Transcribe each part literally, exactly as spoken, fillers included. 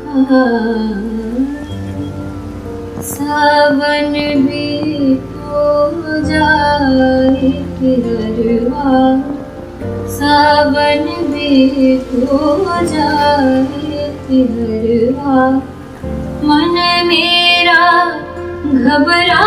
सावन भी तो जाए पिहरवा, सावन भी तो जाए पिहरवा, मन मेरा घबराए,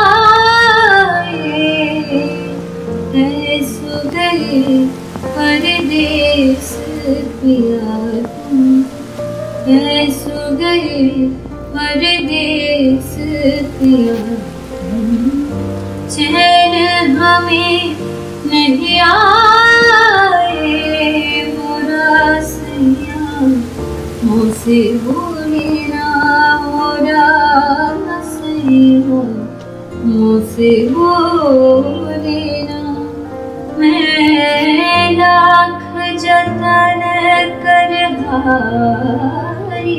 ऐसो गए परदेस पिया तुम, ऐसो गए परदेस पिया तुम, चैन हमें नहीं आए, मोरा सैया मुझसे बोले ना, मोरा सैया मुझसे बोले ना, मैं लाख जतन कर हारी,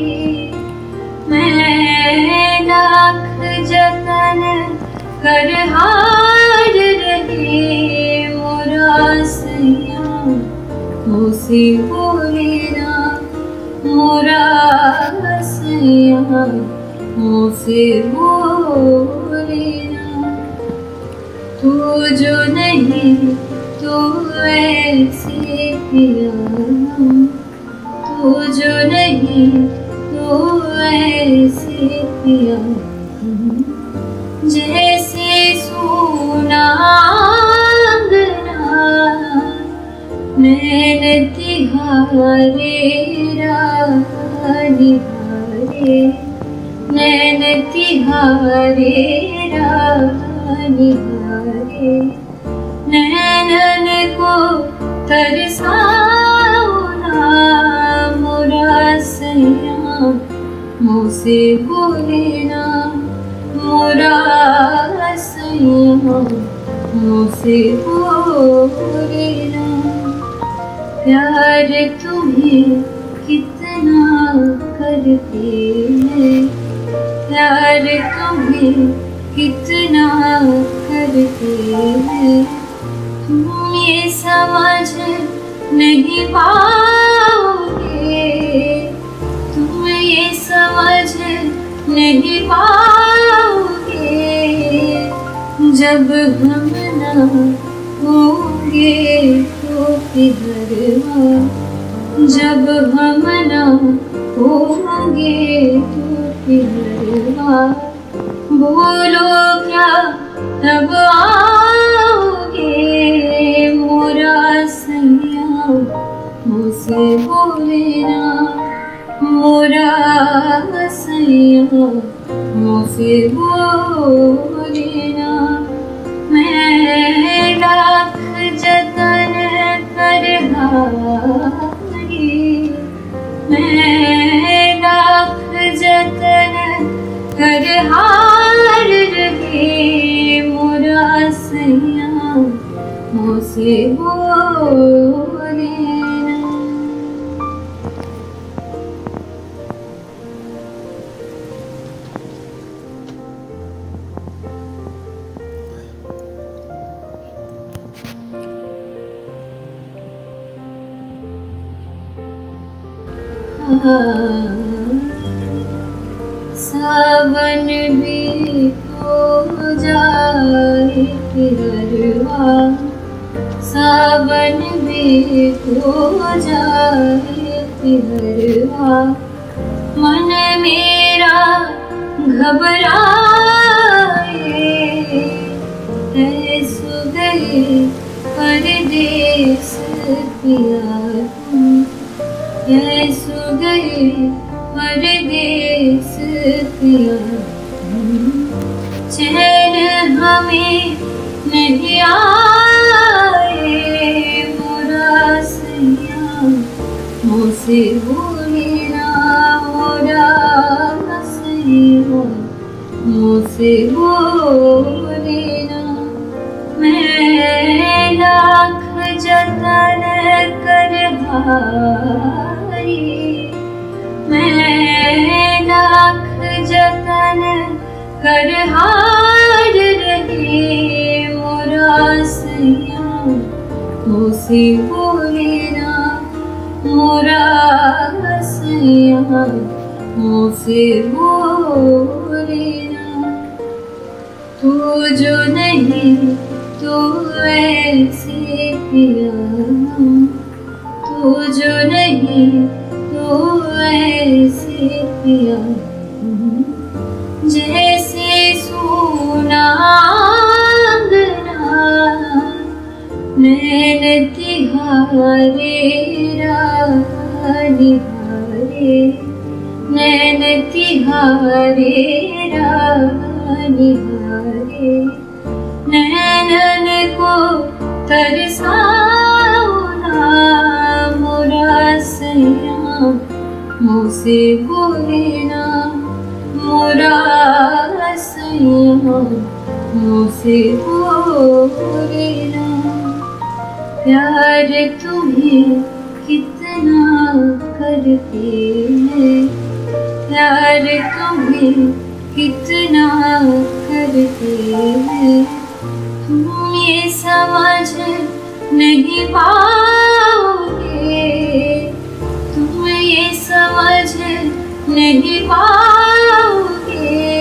मैं लाख जतन कर हार रही, मोरा सैया मुझसे बोले ना, मोरा सैया मुझसे बोले ना, तू जो नहीं तो ऐसे पिया, तू जो नहीं तो ऐसे पिया, जैसे सूना आंगना, नैन तिहारे राह निहारे, नैन तिहारे राह निहारे, नैनन को तरसाओ ना, मोरा सैया मुझसे बोले ना, मोरा सैया मुझसे बोले ना, प्यार तुम्हें कितना करते हैं, प्यार तुम्हें कितना करते हैं, तुम ये समझ नहीं पाओगे, तुम ये समझ नहीं पाओगे, जब हम न होंगे तो पिहरवा, जब हम न होंगे तो पिहरवा, बोलो क्या तब आओगे, मोरा सैया मुझसे बोले ना, मोरा सैया मुझसे बोले ना, मैं लाख जतन कर हारी, मैं लाख जतन कर हार रही, मोरा सैया मुझसे बोले ना। सावन भी तो जाए पिहरवा, सावन भी तो जाए पिहरवा, मन मेरा घबराए, ऐसो गए परदेस पिया तुम, ऐसो गए परदेस पिया तुम, चैन हमें नहीं आए, मोरा सैया मुझसे बोले ना, मोरा सैया मुझसे बोले ना, मैं लाख जतन कर हारी, मैं लाख जतन कर हार रही, मोरा सैया मुझसे बोले ना, मोरा सैया मुझसे बोले ना। तू जो नहीं तू ऐसे पिया, तू जो नहीं तू ऐसे पिया, जैसे सूना आंगना नैन तिहारे रानी हारे, नैन तिहारे रानी हारे। नैनन को तरसाओ ना मोरा सैया, मुझसे बोले ना मोरा सैया, मुझसे बोले ना। प्यार तुम्हें कितना करते हैं, प्यार तुम्हें कितना करते हैं, तुम ये समझ नहीं पाओगे, तुम ये समझ नहीं पाओगे,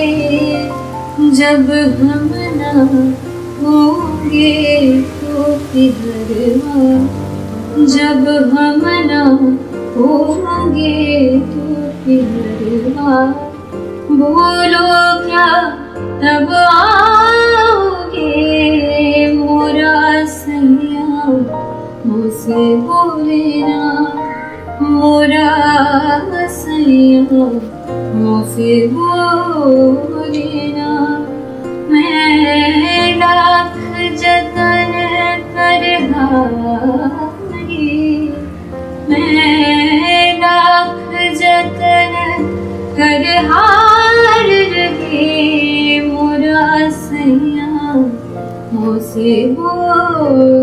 जब हम ना होंगे तो किधरवा, जब हम ना होंगे तो किधरवा। बोलो क्या तब आओगे मोरा सैया, मुझसे बोले ना मोरा सैया, मुझसे बोले ना। मैं लाख जतन कर हारी, मैं लाख जतन कर हार रहे मोरा सैया, मुझसे बोले।